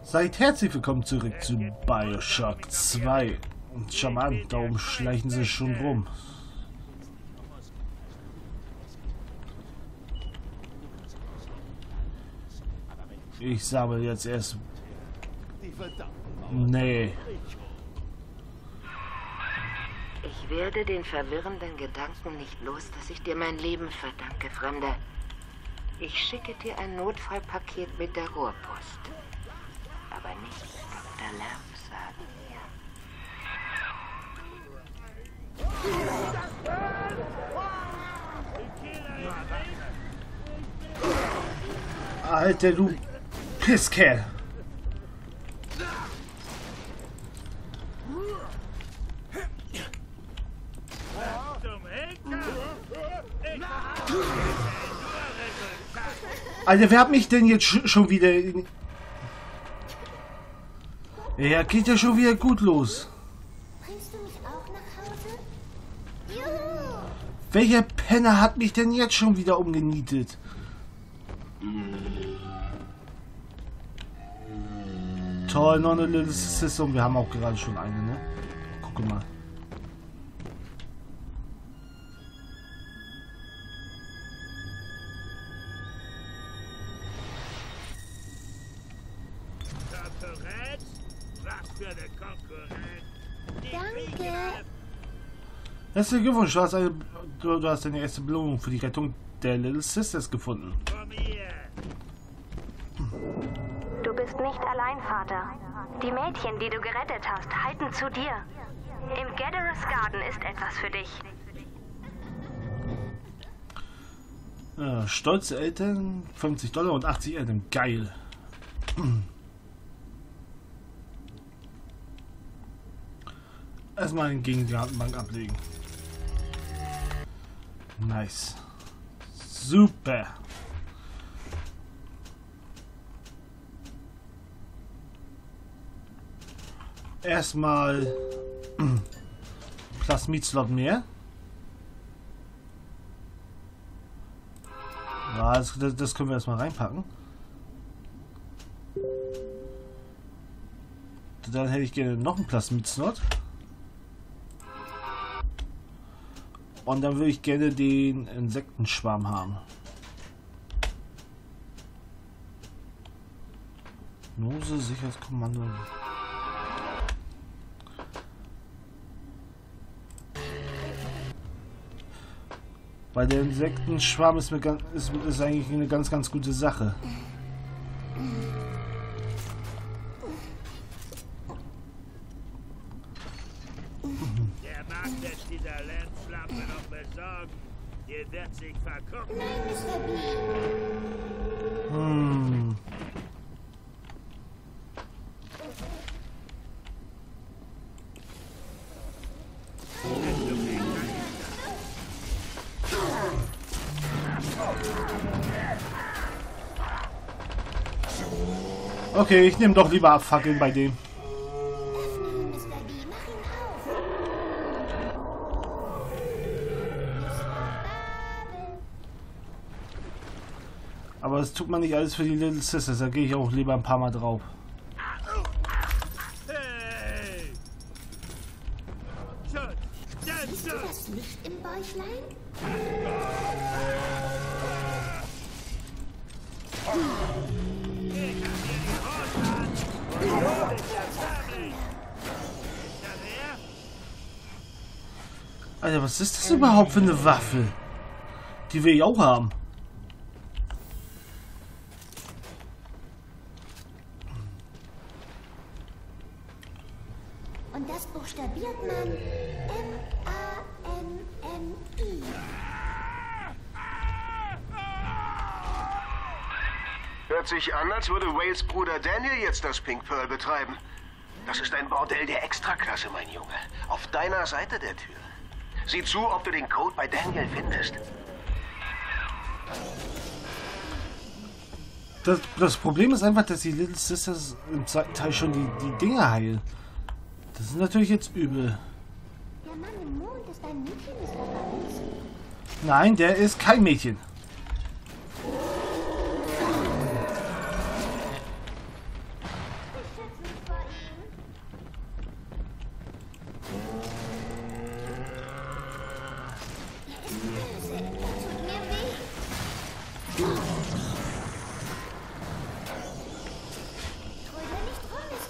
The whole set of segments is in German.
Seid herzlich willkommen zurück zu BioShock 2. Und schau mal an, da oben schleichen sie schon rum. Ich sammle jetzt erst... Nee. Ich werde den verwirrenden Gedanken nicht los, dass ich dir mein Leben verdanke, Fremder. Ich schicke dir ein Notfallpaket mit der Rohrpost. Aber nicht Dr. Lamb sagen, ja. Alter, du Pisskerl. Alter, wer hat mich denn jetzt schon wieder... Ja, geht ja schon wieder gut los. Bringst du mich auch nach Hause? Juhu! Welcher Penner hat mich denn jetzt schon wieder umgenietet? Toll, noch eine Little Sister und wir haben auch gerade schon eine, ne? Guck mal. Danke! Herzlichen Glückwunsch, du hast deine erste Belohnung für die Rettung der Little Sisters gefunden. Du bist nicht allein, Vater. Die Mädchen, die du gerettet hast, halten zu dir. Im Gaddarus Garden ist etwas für dich. Stolze Eltern, $50 und 80 Eltern. Geil. Erstmal gegen die Datenbank ablegen. Nice. Super. Erstmal Plasmid-Slot mehr. Ja, das können wir erstmal reinpacken. Dann hätte ich gerne noch einen Plasmid-Slot. Und dann würde ich gerne den Insektenschwarm haben. Nose Sicherheitskommando. Bei der Insektenschwarm ist eigentlich eine ganz gute Sache. Der mag es dieser Lenzschlampe noch besorgen. Dir wird sich vergucken. Nein, Mr. B. Okay, ich nehme doch lieber Abfackeln bei dem. Öffne ihn, Mr. B. Mach ihn auf. Aber das tut man nicht alles für die Little Sisters, da gehe ich auch lieber ein paar Mal drauf. Hey! Siehst du das Licht im Bäuchlein? Alter, was ist das überhaupt für eine Waffe? Die will ich auch haben. Und das buchstabiert man M-A-N-N-I. Hört sich an, als würde Wales Bruder Daniel jetzt das Pink Pearl betreiben. Das ist ein Bordell der Extraklasse, mein Junge. Auf deiner Seite der Tür. Sieh zu, ob du den Code bei Daniel findest. Das Problem ist einfach, dass die Little Sisters im zweiten Teil schon die Dinge heilen. Das ist natürlich jetzt übel. Der Mann im Mond ist ein Mädchen, Mr. Barnes. Nein, der ist kein Mädchen.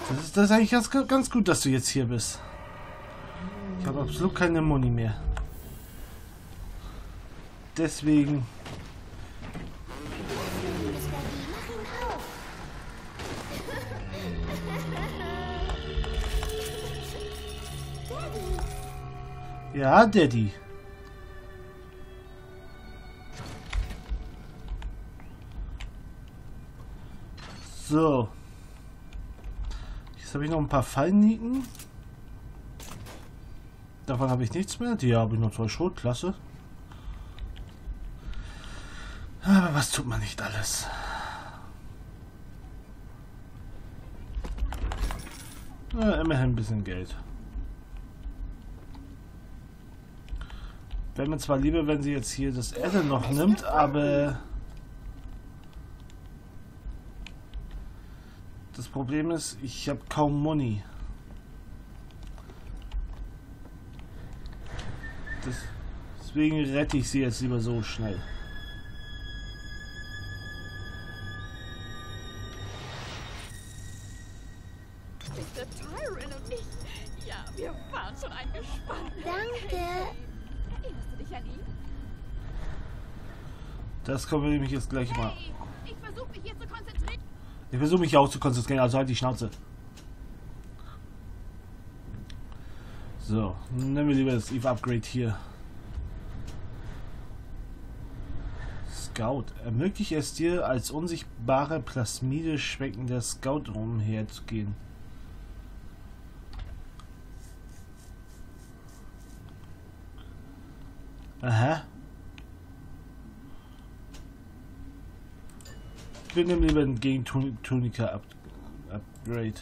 Das ist eigentlich ganz gut, dass du jetzt hier bist. Ich habe absolut keine Money mehr. Deswegen... Ja, Daddy. So. Jetzt habe ich noch ein paar Fallnieten. Davon habe ich nichts mehr. Die habe ich noch 2 Schrot. Klasse. Aber was tut man nicht alles? Ja, immerhin ein bisschen Geld. Wäre mir zwar lieber, wenn sie jetzt hier das Erde noch nimmt, aber das Problem ist, ich habe kaum Money. Deswegen rette ich sie jetzt lieber so schnell. Mr. Tyron und ich, ja, wir waren schon ein Gespann. Danke. Erinnerst du dich an ihn? Das können wir nämlich jetzt gleich mal. Hey, ich versuche mich hier zu konzentrieren. Ich versuche mich auch zu konzentrieren, also halt die Schnauze. So, nehmen wir lieber das Eve Upgrade hier. Scout. Ermöglicht es dir, als unsichtbare Plasmide schmeckender Scout umherzugehen. Aha. Wir nehmen lieber ein Gegen-Tunika Upgrade.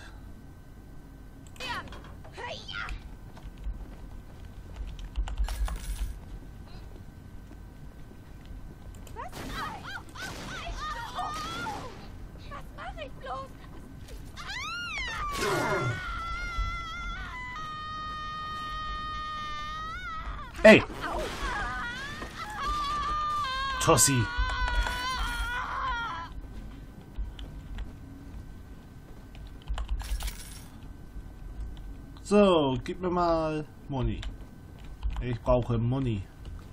Was mache ich bloß? Ey! Tossi! So, gib mir mal Money. Ich brauche Money.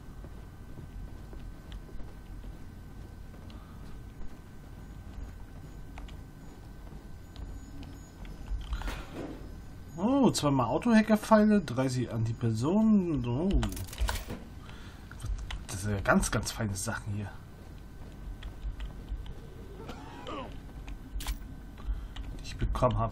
Oh, 2 Autohacker-Pfeile, 30 Antipersonen. Oh. Das sind ja ganz, ganz feine Sachen hier. Die ich bekommen habe.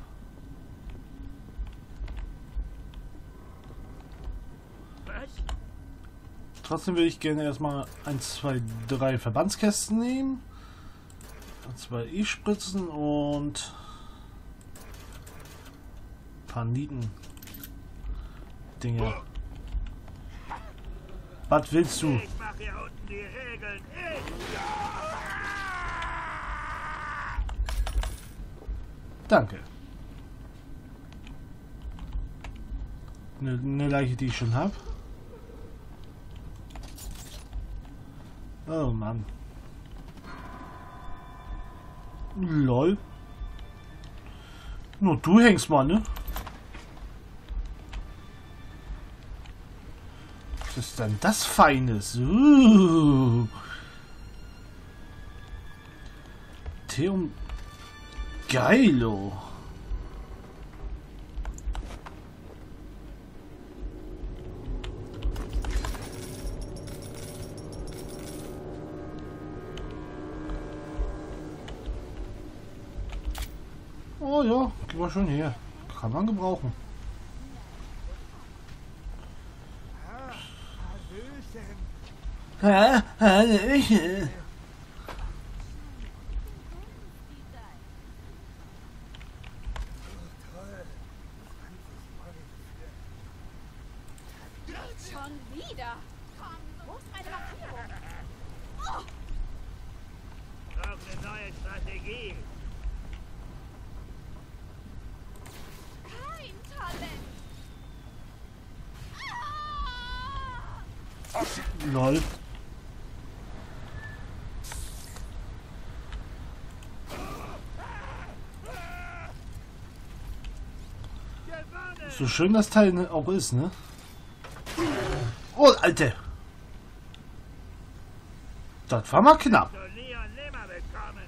Trotzdem würde ich gerne erstmal 1, 2, 3 Verbandskästen nehmen. 2 E-Spritzen und ein paar Nieten-Dinger. Was willst du? Ich mache hier unten die Regeln. Danke. Eine Leiche, die ich schon habe. Oh Mann. Lol. Nur du hängst mal, ne? Was ist denn das Feines? Theum Geilo. Oh ja, gib mal schon her. Kann man gebrauchen. Hallöchen. Schon wieder. Komm, wo ist meine Markierung? Brauche eine neue Strategie. Kein Talent. Lol. So schön das Teil auch ist, ne? Oh, Alter! Das war mal knapp. So nie und nimmer bekommen.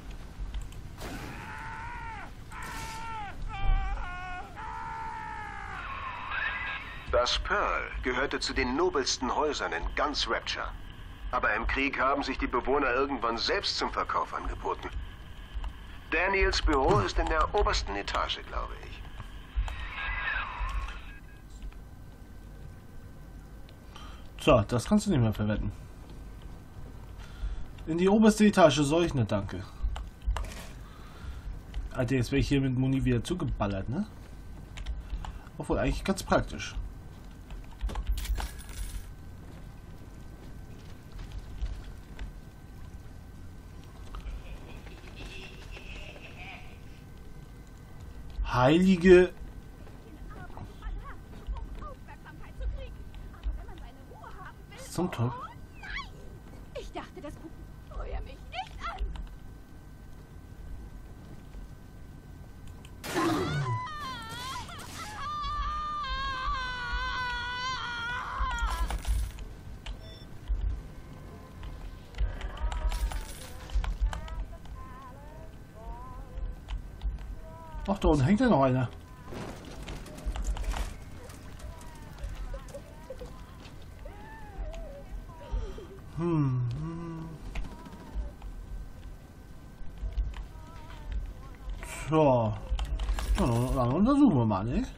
Das Pearl gehörte zu den nobelsten Häusern in ganz Rapture. Aber im Krieg haben sich die Bewohner irgendwann selbst zum Verkauf angeboten. Daniels Büro ist in der obersten Etage, glaube ich. So, das kannst du nicht mehr verwenden. In die oberste Etage soll ich nicht, danke. Alter, jetzt werde ich hier mit Muni wieder zugeballert, ne? Obwohl, eigentlich ganz praktisch. Heilige... Zum Teufel. Ich dachte, das Buch rühre mich nicht an. Ach, da unten hängt ja noch einer. So. Dann untersuchen wir mal, ne?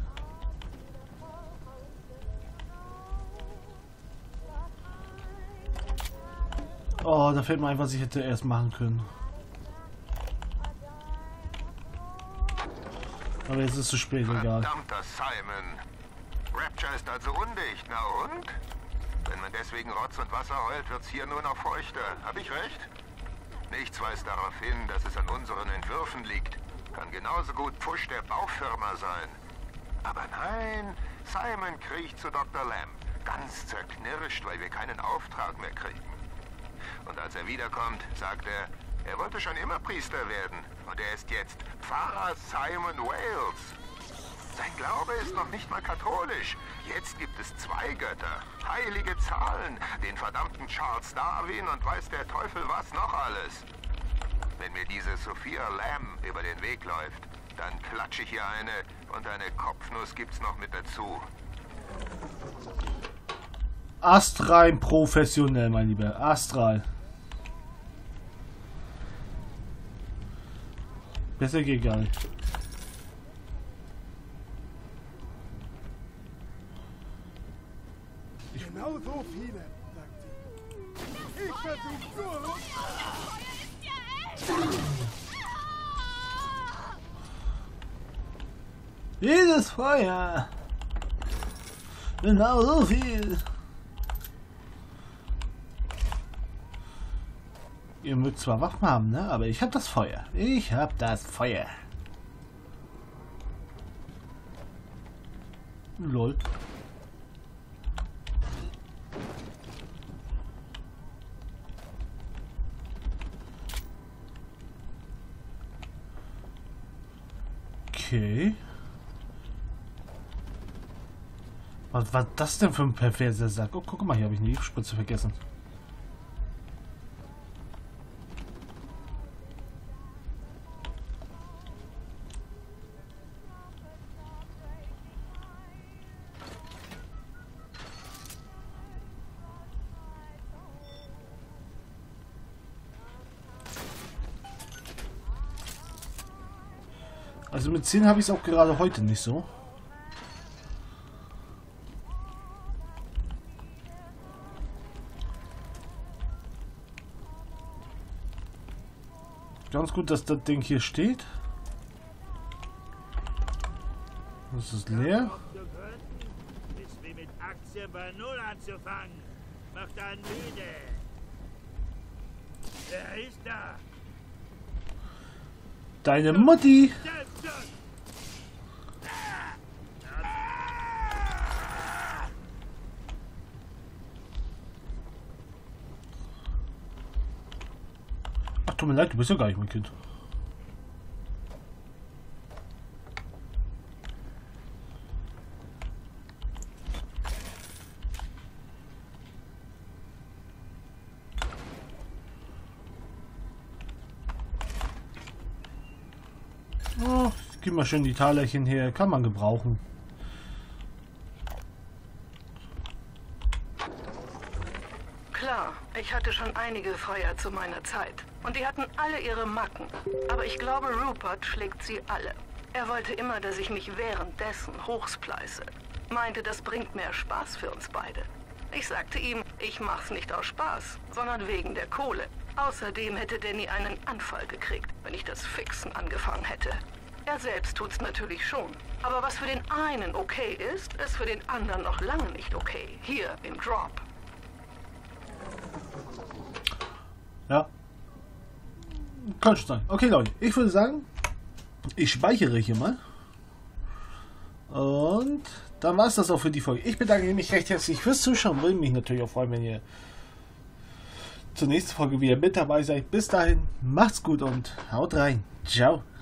Oh, da fällt mir ein, was ich hätte erst machen können. Aber jetzt ist es zu spät, egal. Verdammter Simon. Rapture ist also undicht, na und? Wenn man deswegen Rotz und Wasser heult, wird's hier nur noch feuchter. Hab ich recht? Nichts weist darauf hin, dass es an unseren Entwürfen liegt. Kann genauso gut Pfusch der Baufirma sein. Aber nein, Simon kriecht zu Dr. Lamb. Ganz zerknirscht, weil wir keinen Auftrag mehr kriegen. Und als er wiederkommt, sagt er wollte schon immer Priester werden. Und er ist jetzt Pfarrer Simon Wales. Sein Glaube ist noch nicht mal katholisch. Jetzt gibt es 2 Götter, heilige Zahlen, den verdammten Charles Darwin und weiß der Teufel was noch alles. Wenn mir diese Sophia Lamb über den Weg läuft, dann klatsche ich hier eine und eine Kopfnuss gibt's noch mit dazu. Astrein professionell, mein Lieber. Astral. Besser geht gar nicht. Genau so viele, sagt sie. Ich versuche nur... Jedes Feuer. Genau so viel. Ihr mögt zwar Waffen haben, ne? Aber ich hab das Feuer. Ich hab das Feuer. Lol. Okay. Was war das denn für ein perverser Sack? Oh, guck mal, hier habe ich eine Liebspritze vergessen. Also mit 10 habe ich es auch gerade heute nicht so. Ganz gut, dass das Ding hier steht. Das ist leer. Ist wie mit Aktien bei Null anzufangen. Macht dann müde. Wer ist da? Deine Mutti. Ach, tut mir leid, du bist ja gar nicht mein Kind. Gib mal schön die Talerchen her, kann man gebrauchen. Klar, ich hatte schon einige Feuer zu meiner Zeit. Und die hatten alle ihre Macken. Aber ich glaube, Rupert schlägt sie alle. Er wollte immer, dass ich mich währenddessen hochspleiße. Meinte, das bringt mehr Spaß für uns beide. Ich sagte ihm, ich mach's nicht aus Spaß, sondern wegen der Kohle. Außerdem hätte Danny einen Anfall gekriegt, wenn ich das Fixen angefangen hätte. Er selbst tut's natürlich schon. Aber was für den einen okay ist für den anderen noch lange nicht okay. Hier im Drop. Ja. Kann schon sein. Okay, Leute, ich würde sagen, ich speichere hier mal. Und dann war es das auch für die Folge. Ich bedanke mich recht herzlich fürs Zuschauen. Würde mich natürlich auch freuen, wenn ihr zur nächsten Folge wieder mit dabei seid. Bis dahin, macht's gut und haut rein. Ciao.